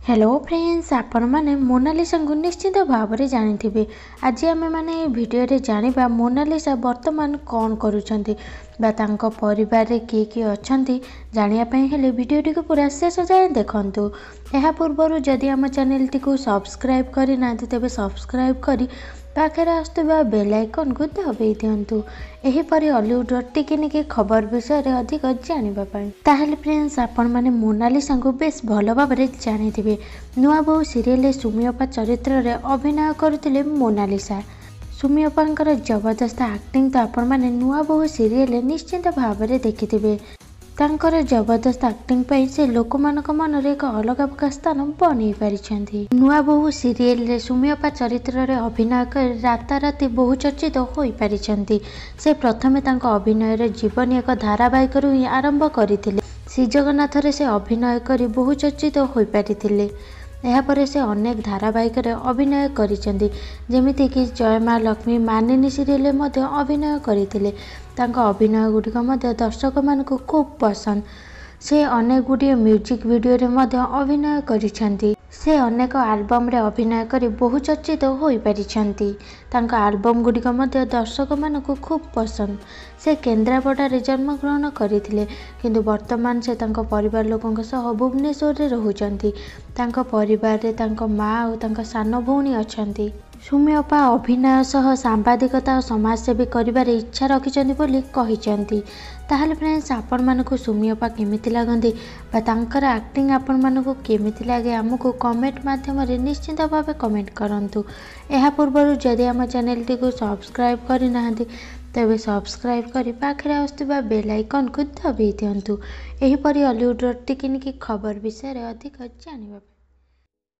Hello friends, आपण मैंने Mona Lisa को निश्चित भाव में जानी। आज आम मैंने वीडियो जाना मोनालिसा वर्तमान कौन करुँच परिवार किए किए अच्छा जानापी वीडियो को पूरा शेष जाए देखूँ। यह पूर्व जदि आम चैनल टी सब्सक्राइब करना तेज सब्सक्राइब कर पाखे आसुवा बेल आइकन को दबाई दिंतु। एहीपरि हॉलीवुड टिकिनिकी खबर विषय में अधिक जानापी। ताहले फ्रेंड्स, आपण मैंने मोनालिसा को बेस भल भाव में जानी। नुआ बोहू सीरियल सुमी अपा चरित्र में अभिनय करते मोनालिसा। सुमी अपांकर जबरदस्त एक्टिंग तो आपण मैंने नुआ बोहू सीरियल निश्चिंत भाव में देखिथिबे। तांकर जबरदस्त एक्टिंग पे से लोक मानक मन रे एक अलग प्रकार स्थान बनै पारिछन्ती। नुआ बोहू सीरियल रे सुमी अपा चरित्र रे अभिनय कर राताराति बहु चर्चित होई पारिछन्ती। से प्रथमे तांको अभिनय रे जीवन एक धारावाहिक रु आरंभ करथिले। श्री जगन्नाथ रे से अभिनय करी बहु चर्चित होई पारिथिले। यापर से अनेक धारावाहिक अभिनय करिसेंती, जेमिति कि जय माँ लक्ष्मी, मानिनी सीरियल अभिनय करते। अभिनय गुड़िक दर्शक मान खूब पसंद। से अनेक गुड़िए म्यूजिक वीडियो रे अभिनय करिसेंती। से अनेक आल्बम रे अभिनय करी बहु चर्चित होई पारिछन्ती। तांको आल्बम गुड़िक दर्शक मान खूब पसंद। से केन्द्रापड़ा रे जन्म ग्रहण करथिले, किंतु वर्तमान से तांको परिवार लोकंक सह भुवनेश्वर रे रहुचन्ती। तांको परिवार रे तांको माँ और तांको सान भौणी अछन्ती। सुमी अपा अभिनय सह सांबादिकता और समाजसेवी करिबार इच्छा रखिछन्ती बोली कहिछन्ती। ताहले फ्रेंड्स, आपण मानकु सुमी अपा केमिति लागंती बा तांकर एक्टिंग आपण मानकु केमिति लागे हमकु कमेंट माध्यम रे निश्चित भाव कमेंट करंतु। एहा पूर्व जदि आम चैनल टी को सब्सक्राइब करना तेबे सब्सक्राइब करी पाखरे आसुवा बेल आइकन को दबाई दिंतु। एहीपरि हॉलीवुड टिकिनिकी खबर विषय में अधिक जानिबा।